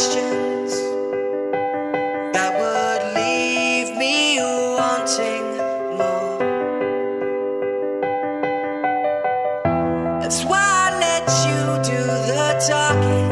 questions that would leave me wanting more. That's why I let you do the talking.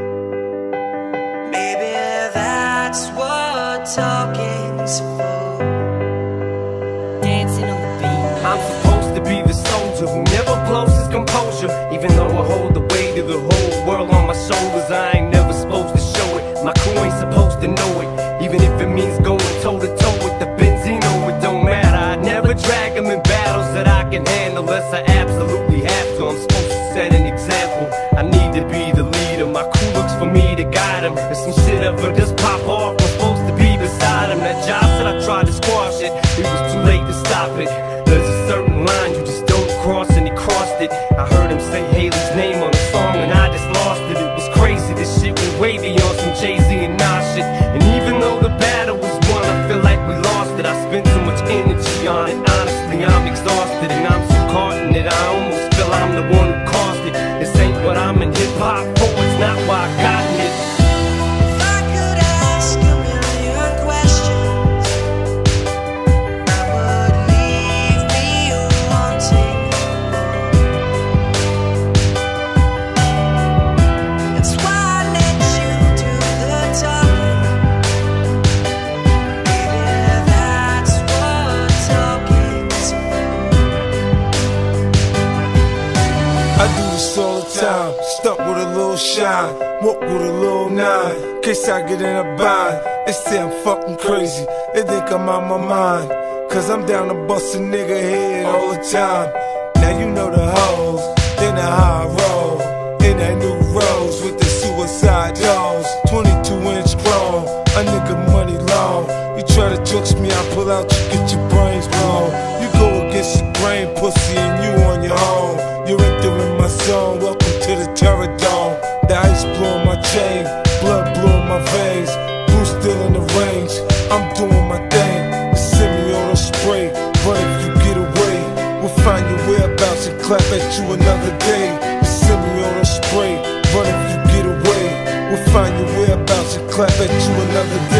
Maybe that's what talking's for. Dancing on the beat. I'm supposed to be the soldier who never blows his composure. Even though I hold the weight of the whole world on my shoulders, I ain't never supposed to show it. My crew ain't supposed to know it. Even if it means going toe to toe with the Benzino, it don't matter. I never drag them in battles that I can handle unless I absolutely have to. I'm supposed to set an example. I need to be the leader. My crew looks for me to guide them. If some shit ever just pop off, I'm supposed to be beside him. That job said I tried to squash it. It was too late to stop it. There's a certain line you just don't cross, and he crossed it. I heard him say Haley's name on the song and I just lost it. It was crazy, this shit went way beyond some Jay-Z and Nas shit. And even though the battle was won, I feel like we lost it. I spent so much energy on it, honestly I'm exhausted. And I'm so caught in it, I almost feel I'm the one who caused it. This ain't what I'm in hip-hop for, it's not why I got it. If I could ask a million questions that would leave me wanting more. That's why I let you do the talking. Maybe that's what talking's for. I do this all the time, stuck with a little shine, walk with a little nine, in case I get in a bind. They say I'm fucking crazy, they think I'm out my mind, cause I'm down to bust a nigga head all the time. Now you know the hoes, they know how I roll, in that new rose with the suicide doors, 22-inch chrome, a nigga money long. You try to jokes me, I pull out, you get your brains blown. You go against your brain, pussy, and you on your own. You're entering my zone, welcome to the terror dome. The ice blowing my chain, blood blowing my veins. Blue still in the range, I'm doing my thing. The semi-auto spray, run if you get away. We'll find your whereabouts and clap at you another day. The semi-auto spray, run if you get away. We'll find your whereabouts and clap at you another day.